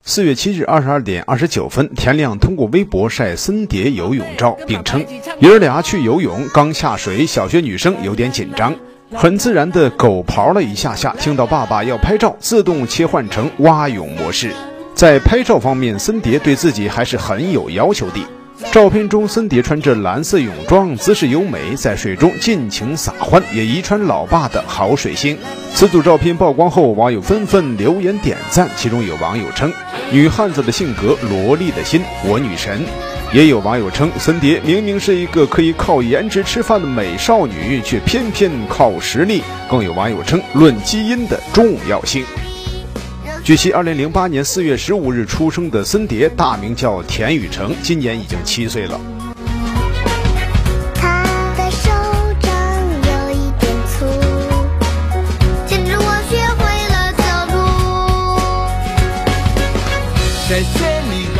4月7日22点29分，田亮通过微博晒森蝶游泳照，并称爷儿俩去游泳，刚下水，小学女生有点紧张，很自然的狗刨了一下下，听到爸爸要拍照，自动切换成蛙泳模式。在拍照方面，森蝶对自己还是很有要求的。照片中，森蝶穿着蓝色泳装，姿势优美，在水中尽情撒欢，也遗传老爸的好水性。此组照片曝光后，网友纷纷留言点赞，其中有网友称女汉子的性格，萝莉的心，我女神。也有网友称森蝶明明是一个可以靠颜值吃饭的美少女，却偏偏靠实力。更有网友称论基因的重要性。据悉，2008年4月15日出生的森蝶，大名叫田雨成，今年已经7岁了。 他的手掌有一点粗，牵着我学会了走路。 谢谢你。